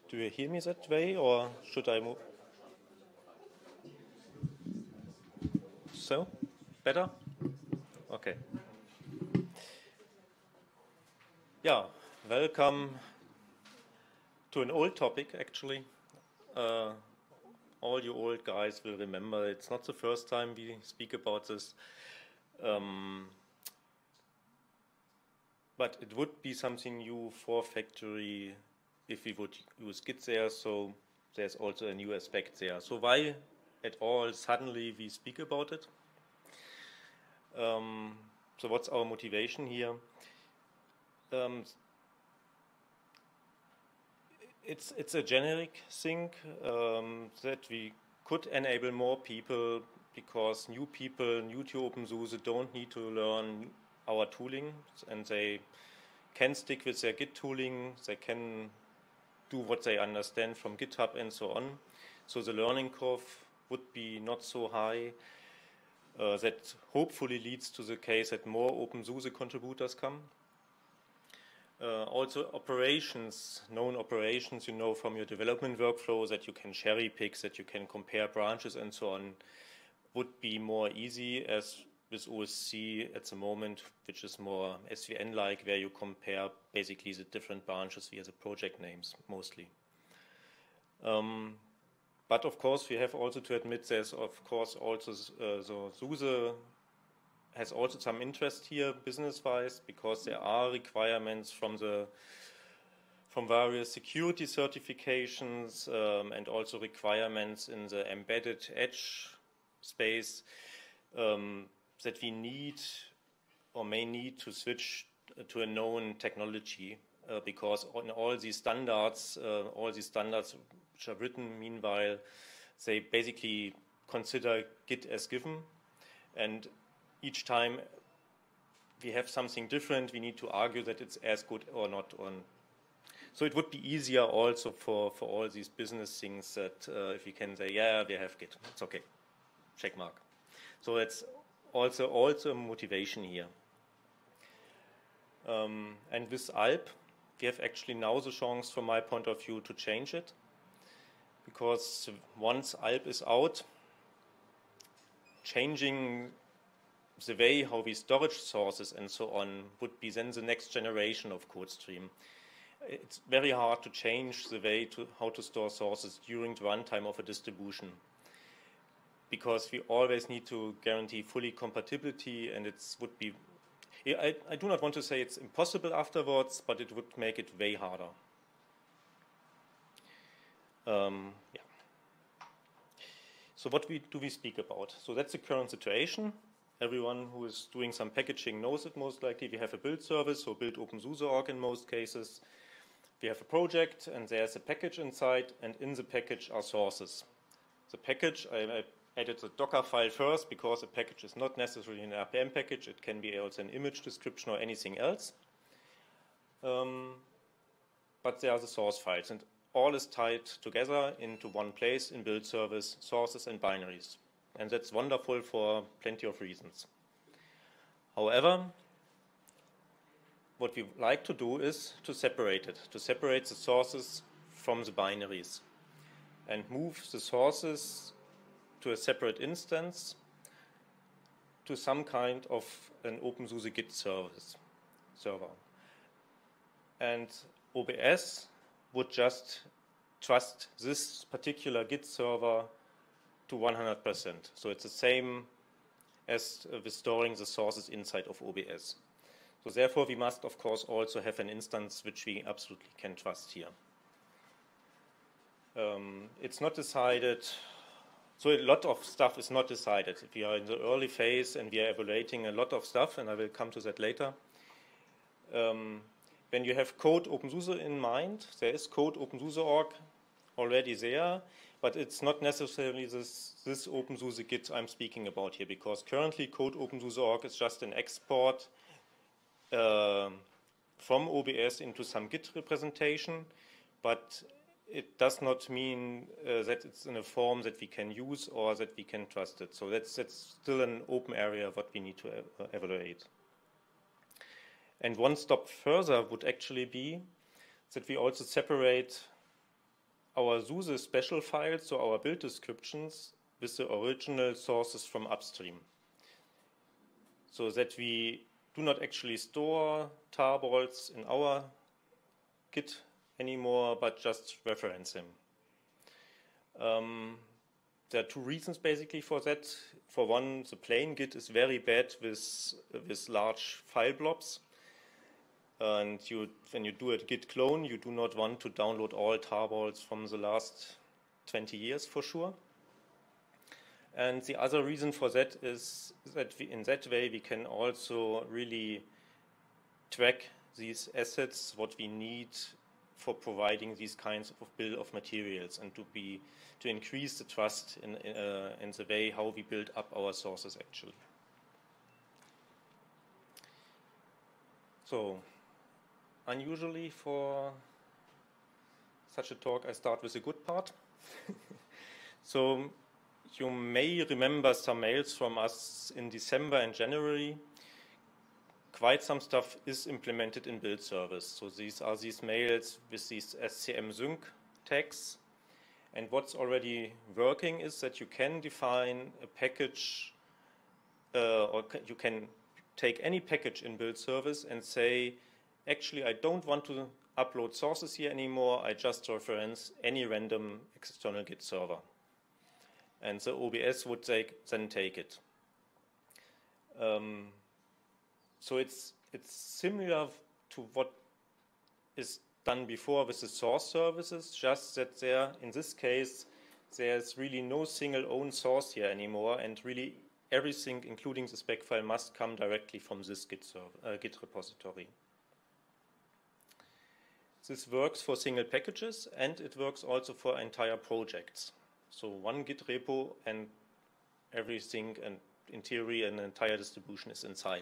Do you hear me that way, or should I move? So, better? Okay. Yeah, welcome to an old topic, actually. All you old guys will remember it's not the first time we speak about this. But it would be something new for Factory if we would use Git there, so there's also a new aspect there. So why at all suddenly we speak about it? So what's our motivation here? It's a generic thing that we could enable more people, because new people, new to OpenSUSE, don't need to learn our tooling, and they can stick with their Git tooling. They can do what they understand from GitHub and so on. So the learning curve would be not so high. That hopefully leads to the case that more OpenSUSE contributors come. Also operations, known operations, you know from your development workflow, that you can cherry pick, that you can compare branches and so on, would be more easy as with OSC at the moment, which is more SVN-like, where you compare basically the different branches via the project names mostly. But of course, we have also to admit there's of course also so SUSE has also some interest here business-wise, because there are requirements from various security certifications and also requirements in the embedded edge space that we need or may need to switch to a known technology because on all these standards which are written meanwhile, they basically consider Git as given, and each time we have something different, we need to argue that it's as good or not. So it would be easier also for all these business things that if we can say, yeah, we have Git, it's okay, check mark. So it's also a motivation here. And with Alp, we have actually now the chance, from my point of view, to change it, because once Alp is out, changing the way how we storage sources and so on would be then the next generation of CodeStream. It's very hard to change the way how to store sources during the runtime of a distribution, because we always need to guarantee fully compatibility, and it would be, I do not want to say it's impossible afterwards, but it would make it way harder. Yeah. So what do we speak about? So that's the current situation. Everyone who is doing some packaging knows it most likely. We have a build service, so build OpenSUSE.org in most cases. We have a project, and there's a package inside, and in the package are sources. The package, I added the Docker file first, because a package is not necessarily an RPM package. It can be also an image description or anything else. But there are the source files, and all is tied together into one place in build service, sources and binaries. And that's wonderful for plenty of reasons. However, what we like to do is to separate it, to separate the sources from the binaries, and move the sources to a separate instance, to some kind of an OpenSUSE Git server. And OBS would just trust this particular Git server to 100%. So it's the same as with storing the sources inside of OBS. So therefore, we must, of course, also have an instance which we absolutely can trust here. It's not decided. So a lot of stuff is not decided. We are in the early phase, and we are evaluating a lot of stuff, and I will come to that later. When you have code OpenSUSE in mind, there is code OpenSUSE.org already there, but it's not necessarily this OpenSUSE Git I'm speaking about here, because currently code OpenSUSE.org is just an export from OBS into some Git representation, but it does not mean that it's in a form that we can use or that we can trust it. So that's still an open area what we need to evaluate. And one step further would actually be that we also separate our SUSE special files, so our build descriptions, with the original sources from upstream. So that we do not actually store tarballs in our Git anymore, but just reference him. There are two reasons basically for that. For one, the plain Git is very bad with large file blobs. And when you do a Git clone, you do not want to download all tarballs from the last 20 years for sure. And the other reason for that is that in that way we can also really track these assets, what we need for providing these kinds of bill of materials, and to increase the trust in the way how we build up our sources actually. So, unusually for such a talk, I start with the good part. So, you may remember some mails from us in December and January. Quite some stuff is implemented in build service. So these are these mails with these SCM sync tags. And what's already working is that you can define a package, or you can take any package in build service and say, actually, I don't want to upload sources here anymore. I just reference any random external Git server. And the OBS would then take it. So it's similar to what is done before with the source services, just that in this case, there's really no single own source here anymore, and really everything, including the spec file, must come directly from this Git repository. This works for single packages, and it works also for entire projects. So one Git repo and everything, and in theory an entire distribution is inside.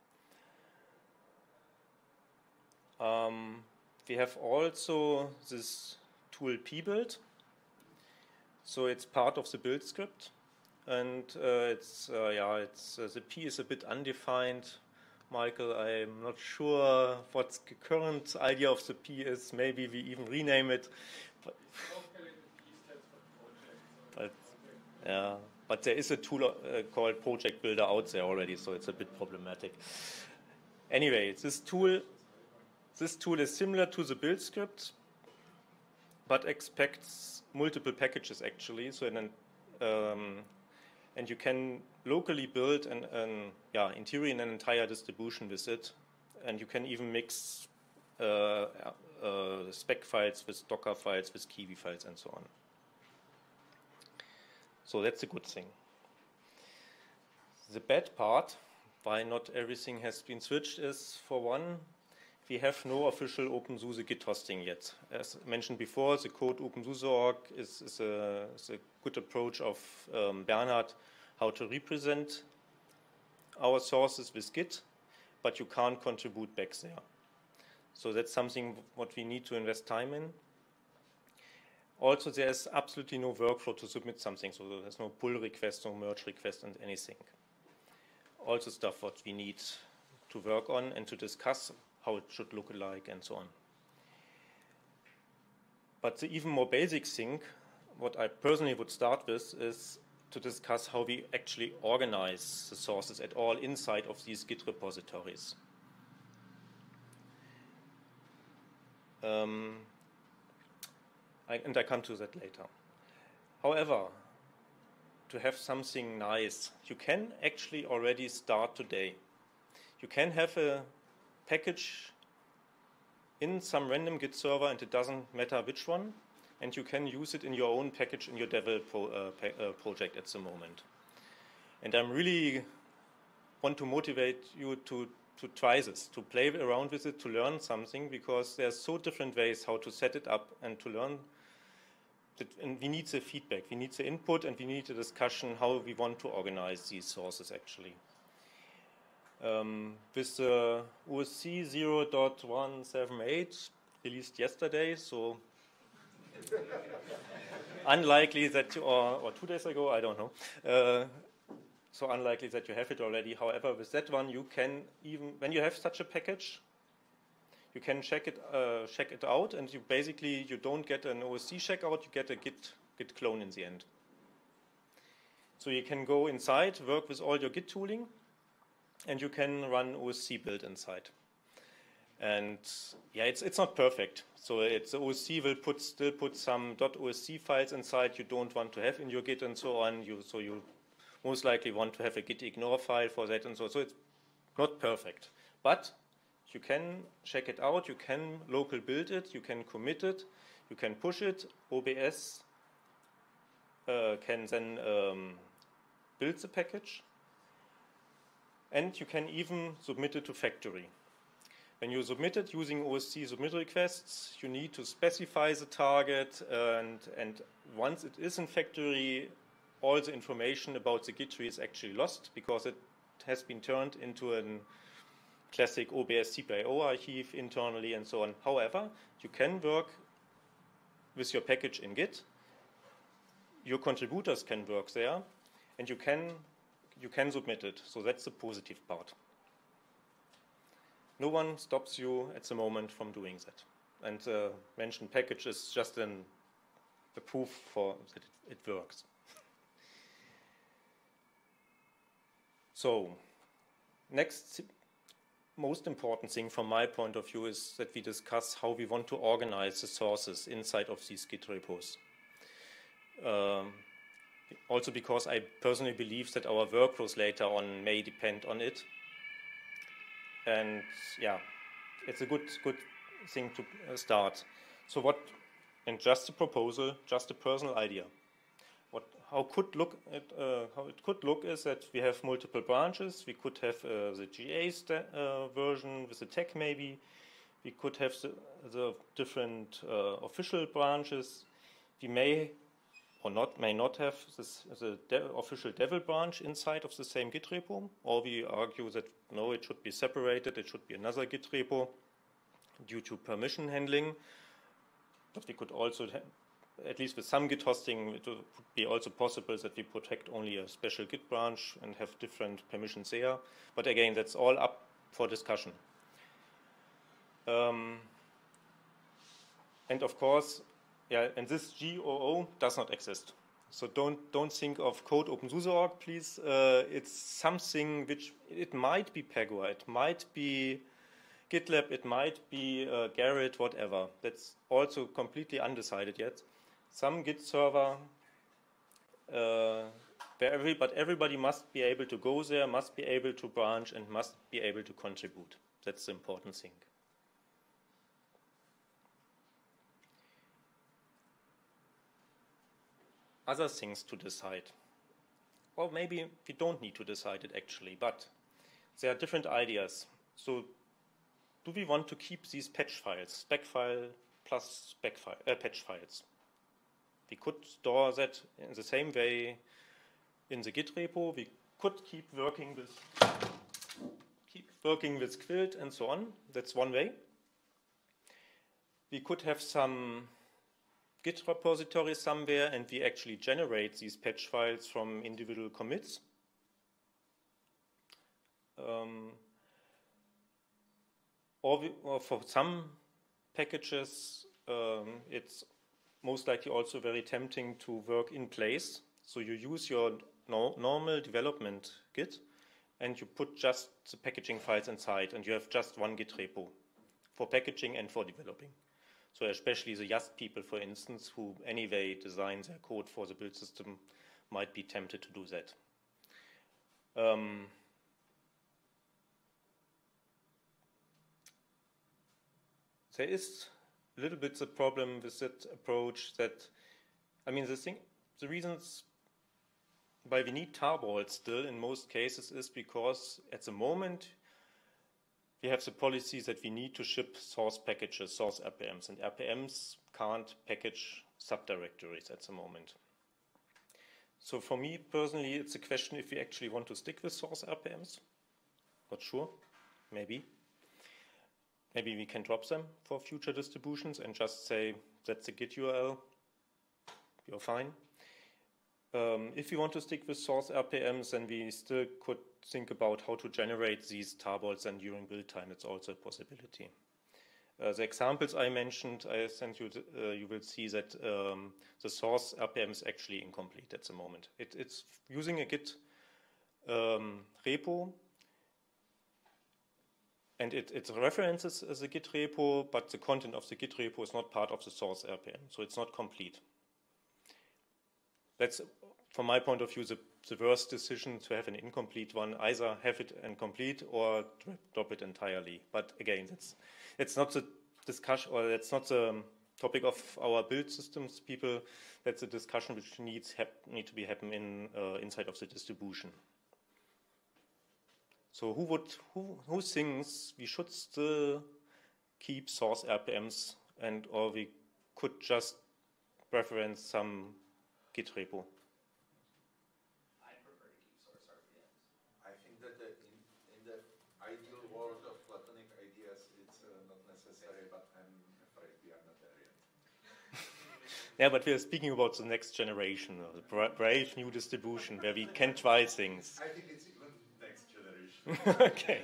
We have also this tool pbuild. So it's part of the build script, and the P is a bit undefined. Michael, I'm not sure what the current idea of the P is. Maybe we even rename it. But there is a tool called Project Builder out there already, so it's a bit problematic. Anyway, this tool is similar to the build script, but expects multiple packages actually. So and you can locally build in theory, an entire distribution with it, and you can even mix spec files with Docker files, with Kiwi files, and so on. So that's a good thing. The bad part, why not everything has been switched, is, for one, we have no official OpenSUSE Git hosting yet. As mentioned before, the code OpenSUSE.org is a good approach of Bernhard, how to represent our sources with Git, but you can't contribute back there. So that's something what we need to invest time in. Also, there's absolutely no workflow to submit something, so there's no pull request, no merge request, and anything. Also stuff what we need to work on and to discuss how it should look like and so on. But the even more basic thing, what I personally would start with, is to discuss how we actually organize the sources at all inside of these Git repositories. And I come to that later. However, to have something nice, you can actually already start today. You can have a package in some random Git server, and it doesn't matter which one, and you can use it in your own package in your Devil project at the moment. And I really want to motivate you to try this, to play around with it, to learn something, because there's so different ways how to set it up and to learn. And we need the feedback, we need the input, and we need a discussion how we want to organize these sources actually. With the OSC 0.178 released yesterday, so unlikely that, or 2 days ago, I don't know. So unlikely that you have it already. However, with that one, you can even, when you have such a package, you can check it out, and you basically don't get an OSC checkout, you get a Git clone in the end. So you can go inside, work with all your Git tooling, and you can run OSC build inside. And yeah, it's not perfect. So OSC will still put some .osc files inside you don't want to have in your Git and so on. So you most likely want to have a git ignore file for that and so. So it's not perfect, but you can check it out. You can local build it. You can commit it. You can push it. OBS can then build the package, and you can even submit it to factory. When you submit it using OSC submit requests, you need to specify the target, and once it is in factory, all the information about the Git tree is actually lost because it has been turned into a classic OBS CPIO archive internally and so on. However, you can work with your package in Git. Your contributors can work there, and you can submit it. So that's the positive part. No one stops you at the moment from doing that. And the mentioned package is just a proof for that it works. So, next most important thing from my point of view is that we discuss how we want to organize the sources inside of these Git repos. Also because I personally believe that our workflows later on may depend on it. And yeah, it's a good thing to start. So and just a proposal, just a personal idea. How it could look is that we have multiple branches. We could have the GA version with the tech maybe. We could have the different official branches. We may not have the official Devil branch inside of the same Git repo, or we argue that no, it should be separated, it should be another Git repo due to permission handling. But we could also, at least with some Git hosting, it would be also possible that we protect only a special Git branch and have different permissions there. But again, that's all up for discussion. And of course, yeah, and this GOO does not exist. So don't think of code OpenSUSE.org, please. It's something which it might be Pagure, it might be GitLab, it might be Gerrit, whatever. That's also completely undecided yet. Some Git server, but everybody must be able to go there, must be able to branch, and must be able to contribute. That's the important thing. Other things to decide. Or maybe we don't need to decide it actually, but there are different ideas. So do we want to keep these patch files, spec file plus patch files? We could store that in the same way in the Git repo. We could keep working with Quilt and so on. That's one way. We could have some Git repository somewhere, and we actually generate these patch files from individual commits. Or for some packages, it's most likely also very tempting to work in place. So you use your normal development Git, and you put just the packaging files inside, and you have just one Git repo for packaging and for developing. So especially the Yast people, for instance, who anyway design their code for the build system, might be tempted to do that. There is a little bit the problem with that approach that, I mean, the reasons why we need tarballs still in most cases is because at the moment we have the policy that we need to ship source packages, source RPMs, and RPMs can't package subdirectories at the moment. So for me personally, it's a question if we actually want to stick with source RPMs. Not sure, maybe. Maybe we can drop them for future distributions and just say that's the Git URL, you're fine. If we want to stick with source RPMs, then we still could think about how to generate these tarballs, and during build time it's also a possibility. The examples I mentioned, I sent you, you will see that the source RPM is actually incomplete at the moment. It's using a Git repo, and it references the Git repo, but the content of the Git repo is not part of the source RPM, so it's not complete. That's, from my point of view, the worst decision to have an incomplete one. Either have it incomplete or drop it entirely. But again, it's not the discussion, or that's not the topic of our build systems people. That's a discussion which need to be happen inside of the distribution. So who thinks we should still keep source RPMs, or we could just reference some Git repo? I prefer to keep source RPMs. I think that in the ideal world of Platonic ideas, it's not necessary, but I'm afraid we are not there yet. Yeah, but we are speaking about the next generation, the brave new distribution where we can try things. I think it's even next generation. Okay.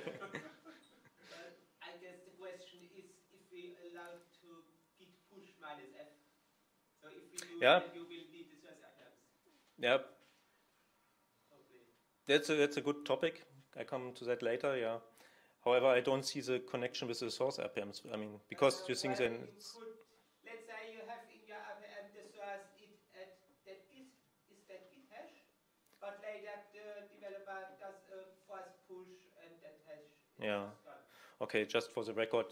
I guess the question is if we allow to git push -f. So if we do that, you will need the source RPMs. Yeah. Hopefully. That's a good topic. I come to that later, yeah. However, I don't see the connection with the source RPMs. I mean, because you think then... let's say you have in your RPM the source it at that git hash, but later the developer does a force push and that hash is gone. Okay, just for the record,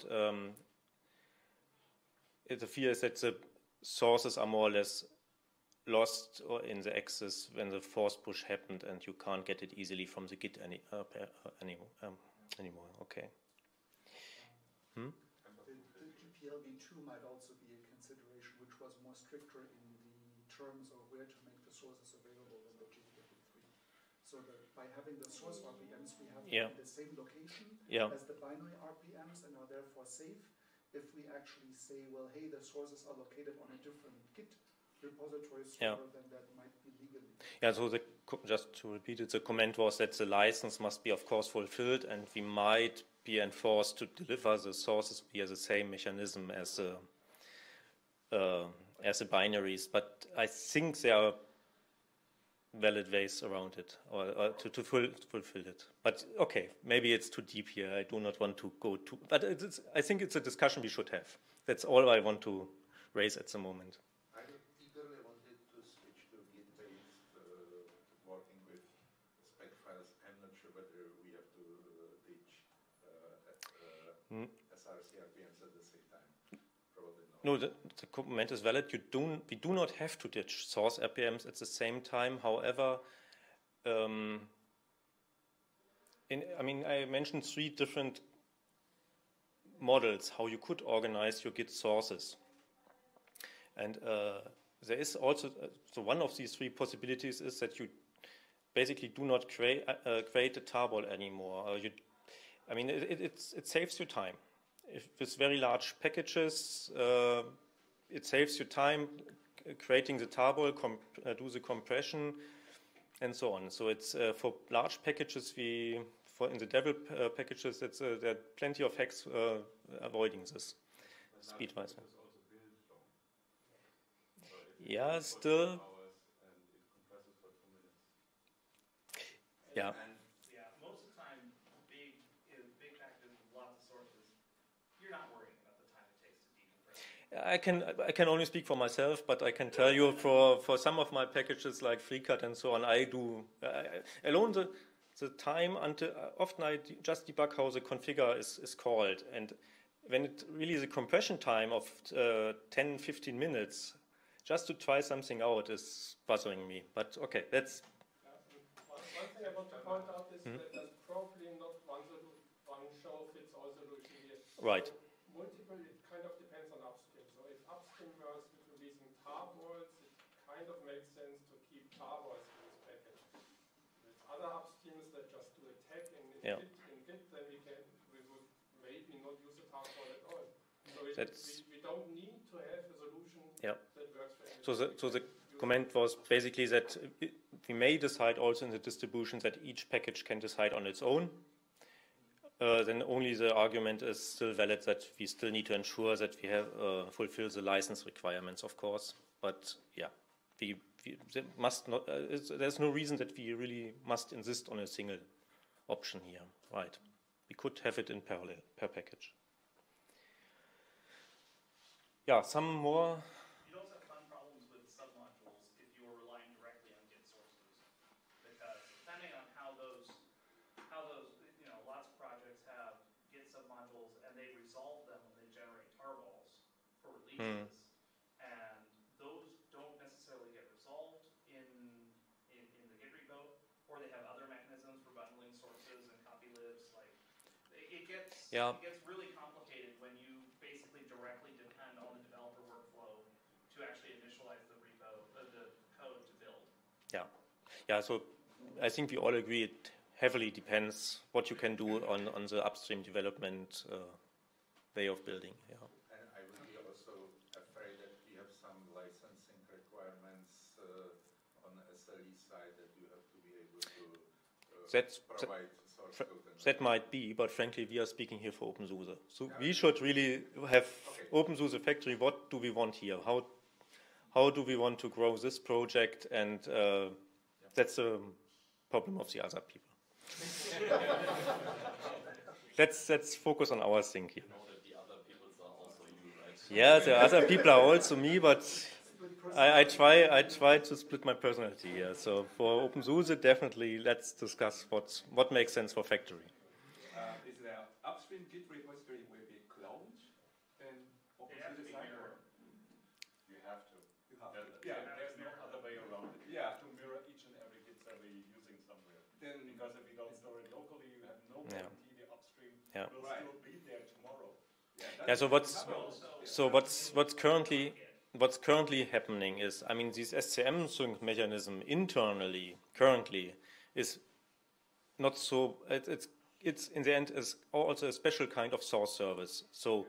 the fear is that the sources are more or less lost or in the access when the force push happened, and you can't get it easily from the Git anymore. Okay. The GPLv2 might also be a consideration, which was more stricter in the terms of where to make the sources available than the GPLv3. So by having the source RPMs, we have them in the same location as the binary RPMs and are therefore safe. If we actually say, well, hey, the sources are located on a different Git repository server, then that might be legally. Yeah, so just to repeat it, the comment was that the license must be, of course, fulfilled, and we might be enforced to deliver the sources via the same mechanism as the binaries. But I think there are valid ways around it, or to fulfill it. But okay, maybe it's too deep here. I do not want to go too. But I think it's a discussion we should have. That's all I want to raise at the moment. I eagerly wanted to switch to Git-based working with spec files. I'm not sure whether we have to ditch SRC RPMs at the same time. Probably not. No, the comment is valid. We do not have to ditch source RPMs at the same time. However, I mentioned 3 different models how you could organize your Git sources, and there is also so one of these 3 possibilities is that you basically do not create a tarball anymore. It saves you time. With very large packages, it saves you time creating the tarball, do the compression, and so on. So it's for large packages. In the devil packages, there are plenty of hacks avoiding this speed-wise. Yeah, still. Yeah. Most of the time, big packages with lots of sources, you're not worrying about the time it takes to decompress. I can only speak for myself, but I can tell you for some of my packages like FreeCAD and so on, I do alone the time until often I just debug how the configure is called, and when it really the compression time of 10-15 minutes just to try something out is bothering me. But okay, that's. One thing I want to point out is that there's probably not one show fits all solution here. Right. So multiple, it kind of depends on upstream. So if upstream works with releasing tarballs, it kind of makes sense to keep tarballs in this package. With other upstreams that just do a tag in Git, then we would maybe not use a tarball at all. So we don't need to have a solution that works for everything. So the comment was basically that we may decide also in the distribution that each package can decide on its own then only the argument is still valid that we still need to ensure that we have fulfill the license requirements, of course. But yeah, we must not. There's no reason that we really must insist on a single option here, right? We could have it in parallel per package. Yeah, some more. You'd also have fun problems with submodules if you were relying directly on Git sources, because depending on how those, lots of projects have Git submodules and they resolve them when they generate tarballs for releases, and those don't necessarily get resolved in the Git repo, or they have other mechanisms for bundling sources and copylibs. Like it gets really complicated when you basically directly depend on the developer workflow to actually initialize the repo, the code to build. Yeah. So I think we all agree it heavily depends what you can do on the upstream development way of building. Yeah. And I would be also afraid that we have some licensing requirements on the SLE side that you have to be able to provide source code. That might be, but frankly, we are speaking here for OpenSUSE. So we should really have OpenSUSE Factory. What do we want here? How do we want to grow this project? And that's a problem of the other people. Let's focus on our thing here. You know that the other people are also you, right? Yeah, the other people are also me, but I try to split my personality here. So for OpenSUSE, definitely let's discuss what makes sense for Factory. Is the upstream Git repository will be cloned in OpenSUSE side? You have to. There's no other way around it. You have to mirror each and every Git server you're using somewhere. Then, because if you don't store it locally, you have no guarantee the upstream will still be there tomorrow. What's currently happening is, I mean, this SCM sync mechanism internally currently is not so. It's in the end is also a special kind of source service. So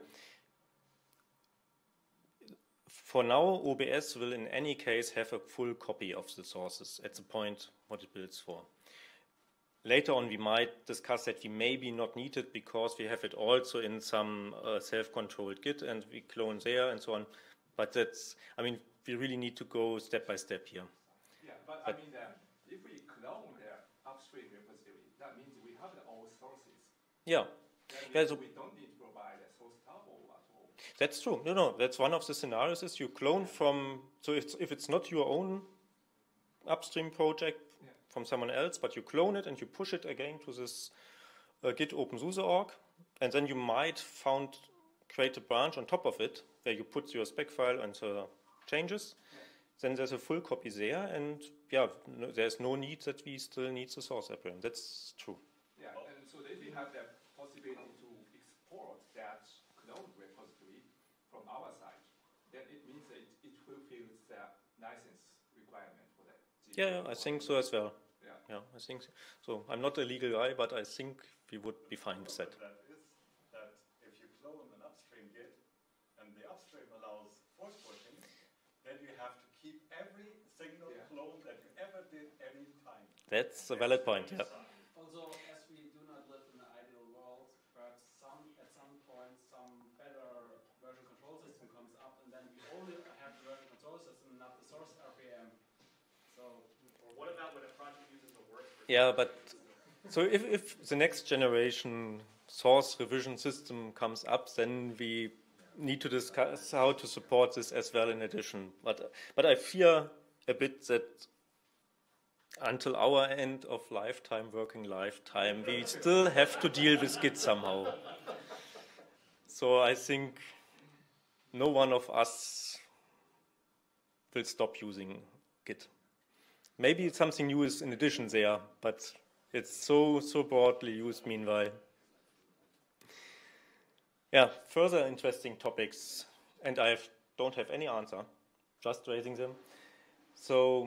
for now, OBS will in any case have a full copy of the sources at the point what it builds for. Later on, we might discuss that we maybe not need it because we have it also in some self-controlled Git and we clone there and so on. But that's, I mean, we really need to go step by step here. Yeah, but I mean, if we clone the upstream repository, that means we have all sources. Yeah. So we don't need to provide a source table at all. That's true. No, that's one of the scenarios is you clone from, so if it's not your own upstream project from someone else, but you clone it and you push it again to this Git OpenSUSE org, and then you might create a branch on top of it where you put your spec file and changes. Then there's a full copy there, and there's no need that we still need the source apparent. That's true. Yeah, and so if we have the possibility to export that clone repository from our side, then it means that it fulfills the license requirement for that. Yeah, I think so as well. Yeah, I think so. So I'm not a legal guy, but I think we would be fine with that. That is that if you clone an upstream Git and the upstream allows force pushing, then you have to keep every single clone that you ever did any time. That's a valid point, yeah. Also, as we do not live in an ideal world, perhaps at some point some better version control system comes up and then we only have the version control system, not the source RPM. So, or what about when a project uses a worse version? Yeah, but so if the next generation source revision system comes up, then we need to discuss how to support this as well in addition. But I fear a bit that until our end of working lifetime, we still have to deal with Git somehow. So I think no one of us will stop using Git. Maybe something new is in addition there, but it's so broadly used meanwhile. Yeah, further interesting topics, and I don't have any answer, just raising them. So,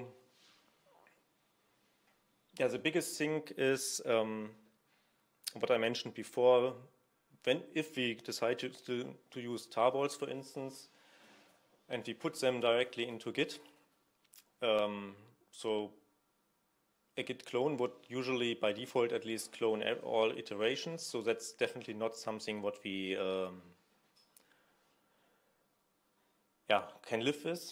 yeah, the biggest thing is what I mentioned before. If we decide to use tarballs, for instance, and we put them directly into Git, so a git clone would usually, by default at least, clone all iterations, so that's definitely not something what we can live with.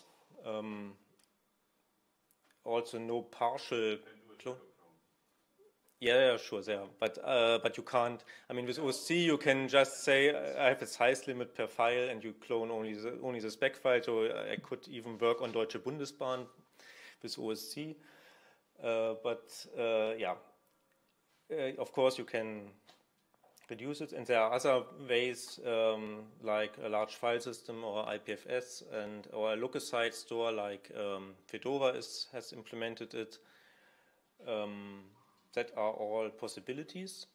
Also no partial clone. Yeah, sure, there. But you can't. I mean, with OSC, you can just say I have a size limit per file, and you clone only the spec file. So I could even work on Deutsche Bundesbahn with OSC. Of course, you can reduce it, and there are other ways like a large file system or IPFS or a local site store like Fedora has implemented it. That are all possibilities.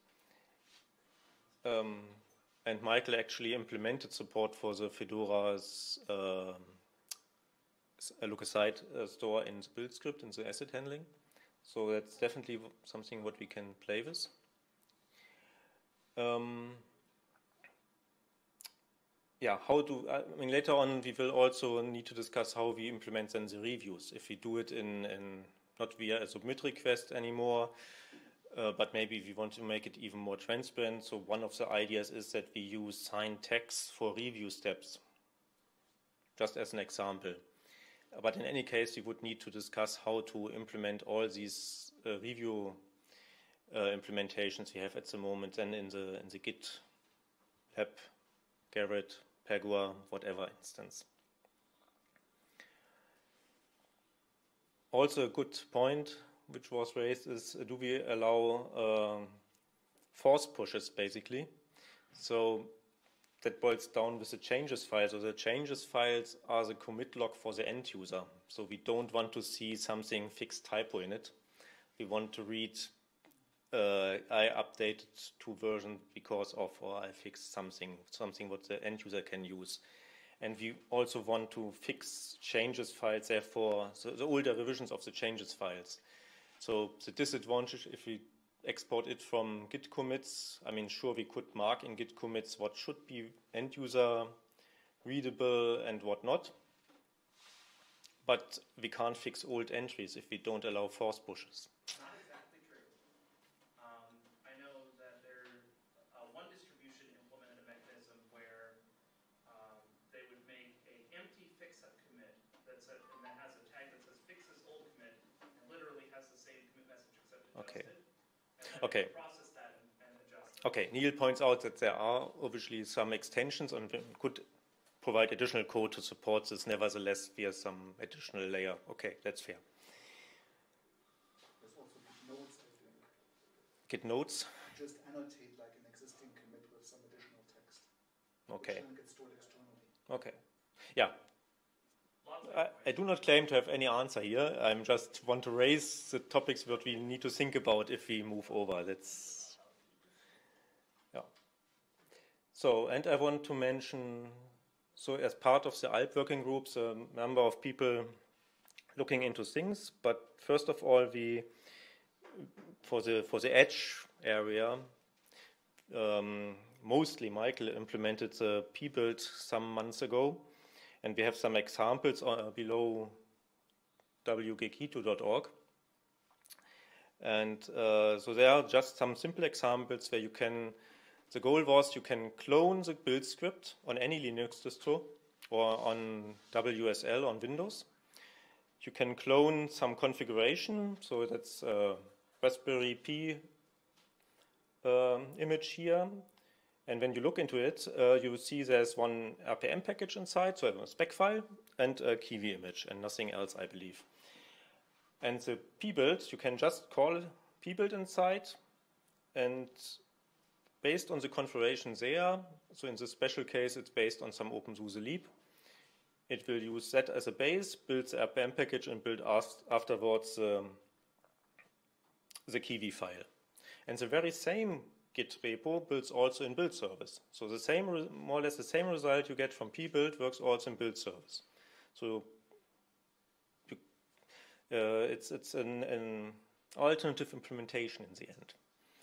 And Michael actually implemented support for the Fedora's local site store in the build script, in the asset handling. So that's definitely something what we can play with. Later on we will also need to discuss how we implement then the reviews. If we do it in not via a submit request anymore, but maybe we want to make it even more transparent. So one of the ideas is that we use signed tags for review steps, just as an example. But in any case, we would need to discuss how to implement all these review implementations we have at the moment then in the GitLab, Gerrit, Pagure, whatever instance. Also a good point which was raised is, do we allow force pushes, basically? So that boils down with the changes files. So the changes files are the commit log for the end user. So we don't want to see something fixed typo in it. We want to read, I updated 2 versions because of, or I fixed something what the end user can use. And we also want to fix changes files, therefore, the older revisions of the changes files. So the disadvantage, if we export it from Git commits, I mean, sure, we could mark in Git commits what should be end user readable and what not. But we can't fix old entries if we don't allow force pushes. Not exactly true. I know that one distribution implemented a mechanism where they would make an empty fix-up commit and that has a tag that says fix this old commit and literally has the same commit message except adjusted. Okay. Process that and adjust it. Okay, Neil points out that there are obviously some extensions and we could provide additional code to support this nevertheless via some additional layer. Okay, that's fair. There's also Git notes, I think. Git notes? Just annotate like an existing commit with some additional text. Okay. Which then gets stored externally. Okay. Yeah. I do not claim to have any answer here. I just want to raise the topics that we need to think about if we move over. That's, yeah. So, and I want to mention, so as part of the ALP working groups, a number of people looking into things. But first of all, we, for the edge area, mostly Michael implemented the pbuild some months ago. And we have some examples below wgeekito.org. And so there are just some simple examples where you can, the goal was you can clone the build script on any Linux distro or on WSL on Windows. You can clone some configuration, so that's Raspberry Pi image here. And when you look into it, you see there's one RPM package inside, so a spec file, and a Kiwi image, and nothing else, I believe. And the pbuild, you can just call pbuild inside, and based on the configuration there, so in this special case, it's based on some OpenSUSE lib. It will use that as a base, build the RPM package, and build afterwards the Kiwi file. And the very same Git repo builds also in build service. So the same, more or less the same result you get from pbuild works also in build service. So it's an alternative implementation in the end.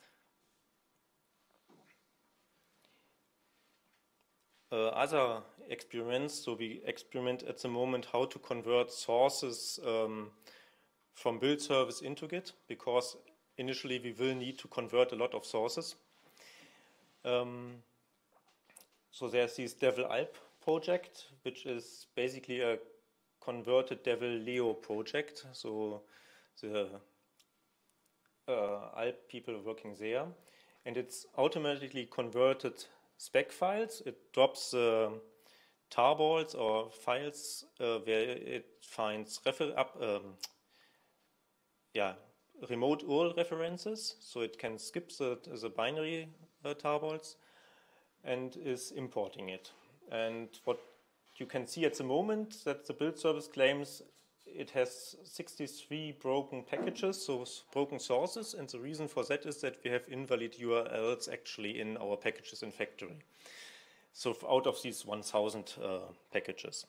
Other experiments, so we experiment at the moment how to convert sources from build service into Git, because initially we will need to convert a lot of sources. So there's this Devil Alp project, which is basically a converted Devil Leo project. So the Alp people working there. And it's automatically converted spec files. It drops tarballs or files where it finds remote URL references, so it can skip the binary tarballs and is importing it. And what you can see at the moment that the build service claims it has 63 broken packages, so broken sources, and the reason for that is that we have invalid URLs actually in our packages in factory. So out of these 1,000 packages.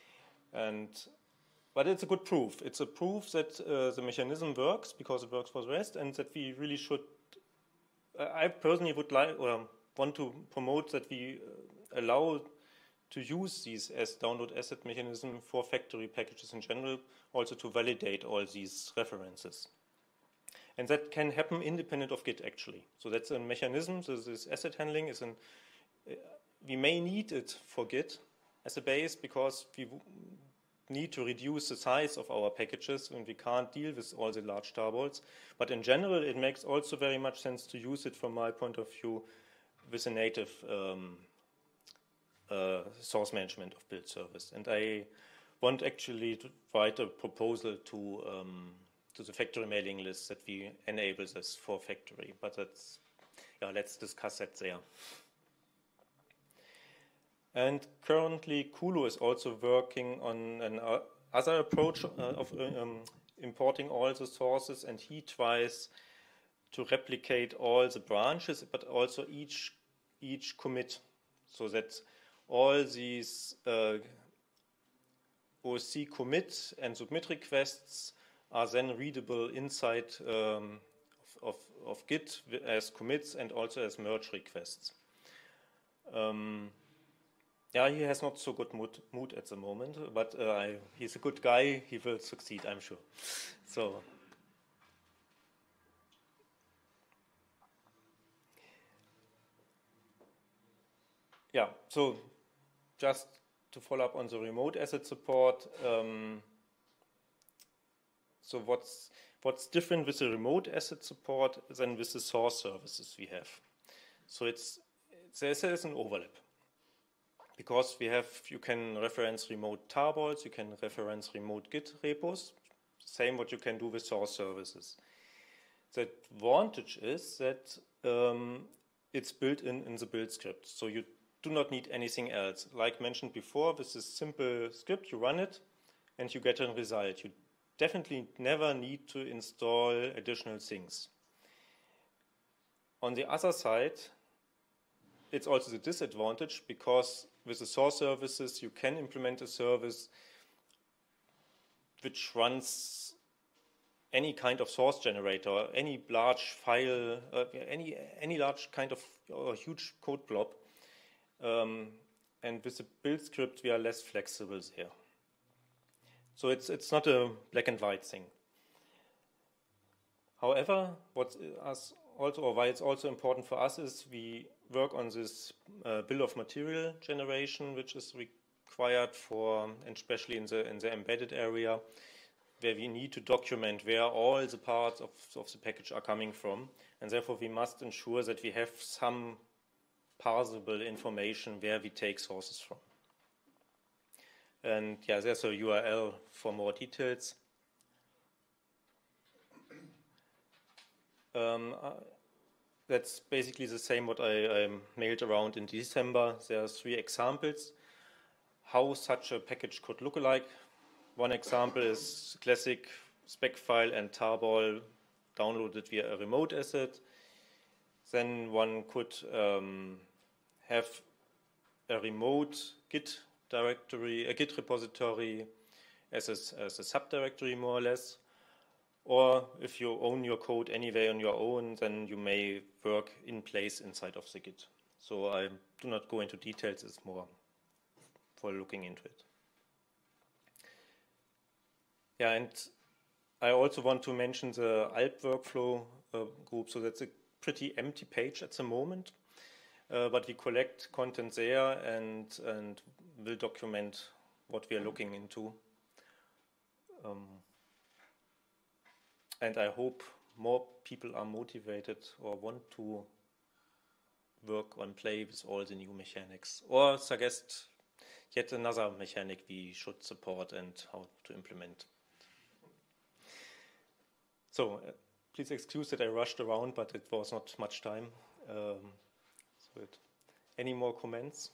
But it's a good proof. It's a proof that the mechanism works because it works for the rest, and that we really should. I personally would like or want to promote that we allow to use these as download asset mechanism for factory packages in general, also to validate all these references. And that can happen independent of Git actually. So that's a mechanism. So this asset handling is we may need it for Git as a base because we need to reduce the size of our packages and we can't deal with all the large tarballs. But in general, it makes also very much sense to use it from my point of view with a native source management of build service. And I want actually to write a proposal to the factory mailing list that we enable this for factory. But that's, let's discuss that there. And currently, Kulo is also working on another approach of importing all the sources, and he tries to replicate all the branches, but also each commit, so that all these OSC commit and submit requests are then readable inside of Git as commits and also as merge requests. He has not so good mood at the moment, but he's a good guy. He will succeed, I'm sure. So, so just to follow up on the remote asset support. So what's different with the remote asset support than with the source services we have? So there's an overlap. Because you can reference remote tarballs, you can reference remote Git repos, same what you can do with source services. The advantage is that it's built in the build script, so you do not need anything else. Like mentioned before, with this simple script, you run it and you get a result. You definitely never need to install additional things. On the other side, it's also the disadvantage because with the source services, you can implement a service which runs any kind of source generator, any large file, any large kind of huge code blob. And with the build script, we are less flexible there. So it's not a black and white thing. However, why it's also important for us is we work on this bill of material generation, which is required for, and especially in the embedded area, where we need to document where all the parts of the package are coming from, and therefore we must ensure that we have some parsable information where we take sources from. And there's a URL for more details. That's basically the same what I mailed around in December. There are 3 examples how such a package could look like. One example is classic spec file and tarball downloaded via a remote asset. Then one could have a remote Git directory, a Git repository as a subdirectory more or less. Or if you own your code anyway on your own, then you may work in place inside of the Git. So I do not go into details, it's more for looking into it. And I also want to mention the Alp workflow group. So that's a pretty empty page at the moment, but we collect content there and will document what we are looking into. And I hope more people are motivated or want to work on play with all the new mechanics, or suggest yet another mechanic we should support and how to implement. So please excuse that I rushed around, but it was not much time. Any more comments?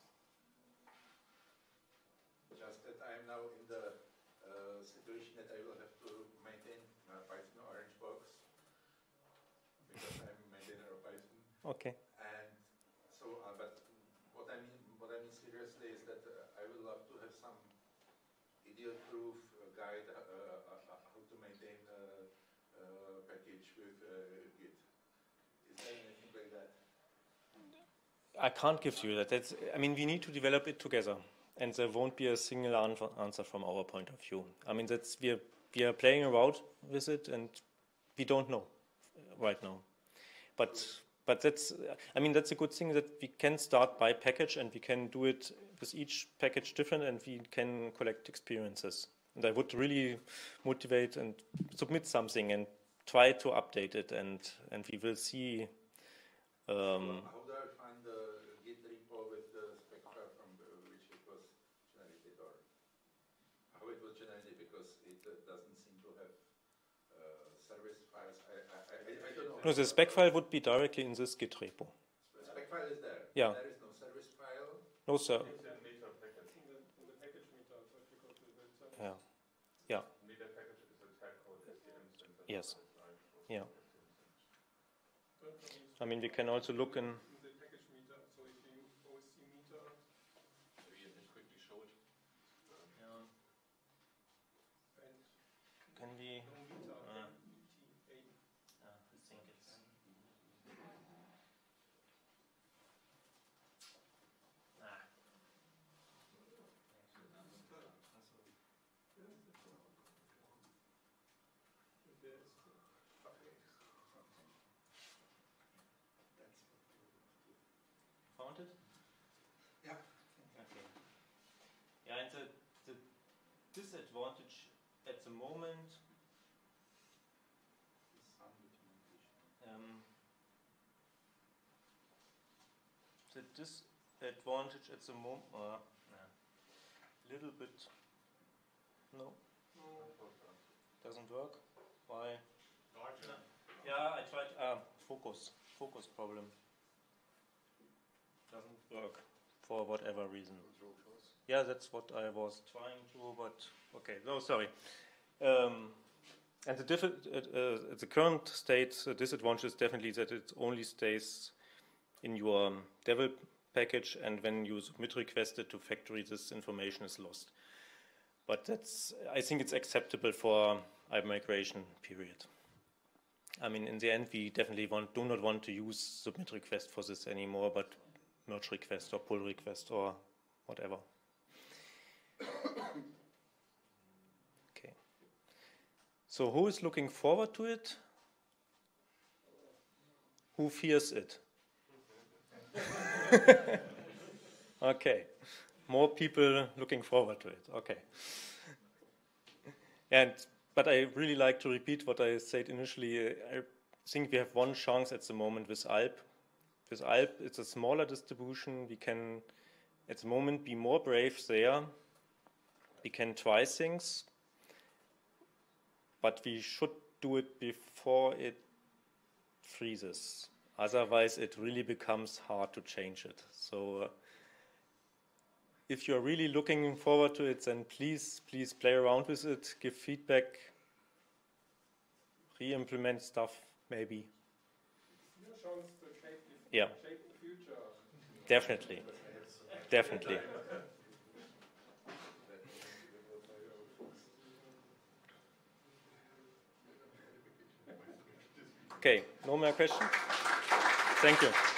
Just that I am now in the situation that I will have to maintain Python Orange Box because I'm a maintainer of Python. Okay. And so, but what I mean seriously is that I would love to have some idiot-proof guide how to maintain a package with Git. Is there anything like that? I can't give you that. I mean, we need to develop it together, and there won't be a single answer from our point of view. I mean, we are playing around with it, and we don't know right now. But that's a good thing that we can start by package, and we can do it with each package different, and we can collect experiences. And I would really motivate and submit something and try to update it, and we will see. How do I find the Git repo with the spec file from which it was generated, or how it was generated, because it doesn't seem to have service files. I don't know. No, the spec file would be directly in this Git repo. The spec file is there. Yeah. There is no service file. No, sir. In the package meter, so if you go to the Yeah. Yeah. Meter package is a tag code STM. Yes. Yeah. I mean, we can also look in. the package meter, so if you OSC meter. Maybe you can quickly show it. Yeah. And Can we? no meter, I ETA. think it's. Found it? Yeah. Okay. Yeah, and the disadvantage at the moment, the disadvantage at the moment, little bit, no, doesn't work. Why? Yeah, I tried, focus problem. Doesn't work for whatever reason. Yeah, that's what I was trying to, but okay, no, sorry. And the current state disadvantage is definitely that it only stays in your devel package, and when you submit request it to factory, this information is lost. But I think it's acceptable for a migration period. I mean, in the end, we definitely do not want to use submit request for this anymore, but merge request or pull request or whatever. Okay. So who is looking forward to it? Who fears it? Okay. More people looking forward to it. Okay. But I really like to repeat what I said initially. I think we have one chance at the moment with Alp. With Alp, it's a smaller distribution. We can, at the moment, be more brave there. We can try things, but we should do it before it freezes. Otherwise, it really becomes hard to change it. So if you're really looking forward to it, then please play around with it, give feedback, re-implement stuff, maybe. Your chance to shape Yeah. shape the future. Definitely. Definitely. Okay, no more questions? Thank you.